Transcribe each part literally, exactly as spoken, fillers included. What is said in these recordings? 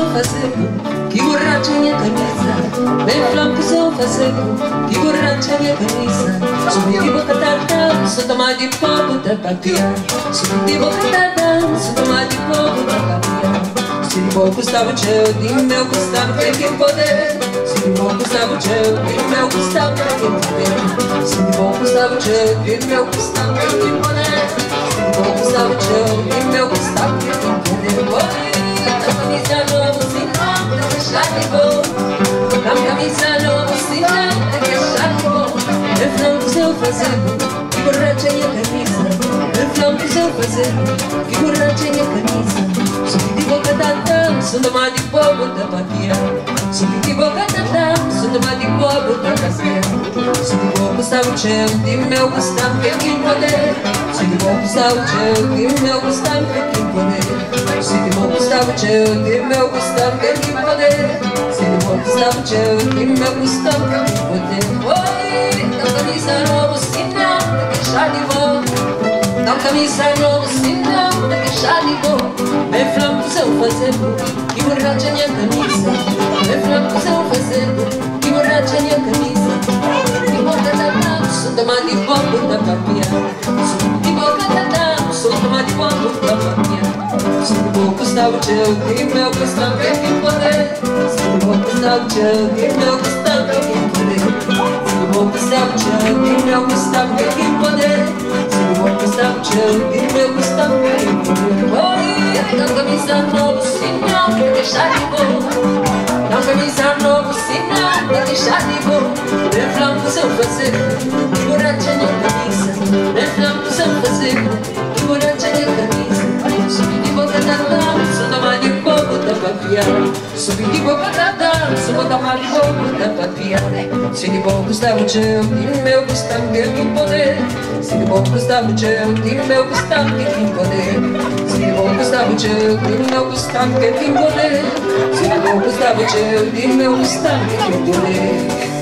fazendo, que borracha minha camisa. Bem flanco são fazendo, que borracha minha camisa. Subi de boca tardão, sou tomar de povo da papia. Subi de boca tardão, sou tomar de povo da papia. Se de boca Gustavo Tcheu, de meu Gustavo tem que poder. Se de boca Gustavo Tcheu, de meu Gustavo tem que poder. Se de boca Gustavo Tcheu, de meu Gustavo tem que poder. Se de boca Gustavo Tcheu, de meu Gustavo tem que poder. Na camisa nova, se não, é que já ligou. Na camisa nova, se não, é que já ligou. É flanco seu fazendo, que borracha minha camisa. É flanco seu fazendo, que borracha minha camisa. Subi de boca tardão, sou tomar de povo da papia. Subi de boca tardão, sou tomar de povo da papia. Se de boca Gustavo Tcheu, de meu Gustavo tem que poder. Se de boca Gustavo Tcheu, de meu Gustavo tem que poder. Se de boca Gustavo Tcheu, de meu Gustavo tem que poder. Se de boca Gustavo Tcheu, de meu Gustavo tem que poder. Oi, na camisa nova, se não, é que já ligou. Na camisa nova, se não, é que já ligou. Bem flanco seu fazendo, que borracha minha camisa. Bem flanco seu fazendo, que borracha minha camisa. De boca tardão, sou tomar de povo da papia. De boca tardão, sou tomar de povo da papia. Se de boca Gustavo Tcheu, de meu Gustavo tem que poder. Se de boca Gustavo Tcheu, de meu Gustavo tem que poder. Se de boca Gustavo Tcheu, de meu Gustavo tem que poder. Se de boca Gustavo Tcheu, de meu Gustavo tem que poder. Oi, na camisa nova, se não, é que já ligou. Na camisa nova, se não, é que já ligou. Bem flanco seu fazendo, que borracha minha camisa. Bem flanco seu fazendo, que borracha minha camisa. Subi de boca tardão, sou tomar de povo da papia. Subi de boca tardão, sou tomar de povo da papia. Se de boca Gustavo Tcheu, de meu Gustavo tem que poder. Se de boca Gustavo Tcheu, de meu Gustavo tem que poder. Se de boca Gustavo Tcheu, de meu Gustavo tem que poder. Se de boca Gustavo Tcheu, de meu Gustavo tem que poder.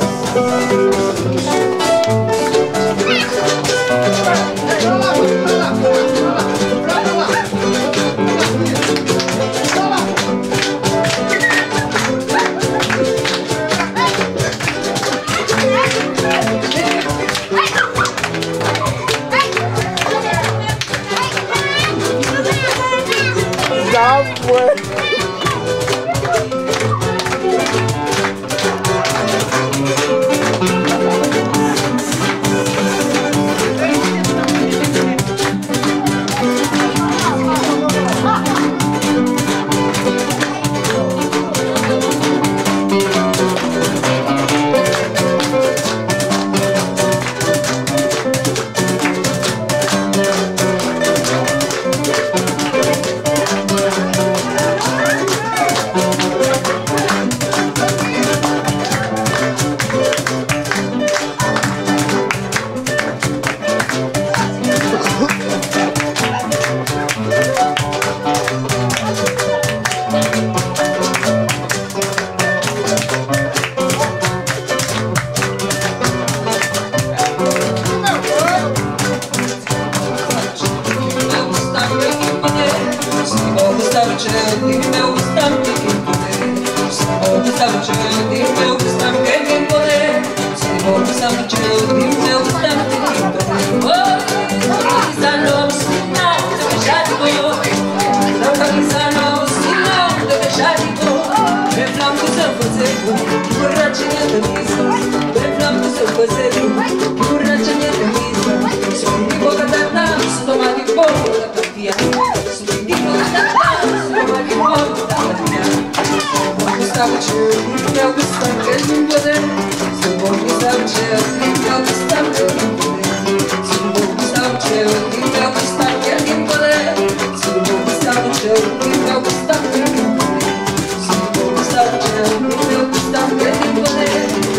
Já foi.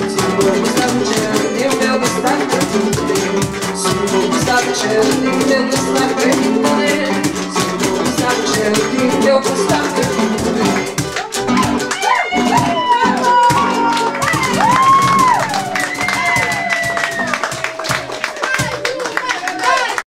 Gustavo Tcheu, de meu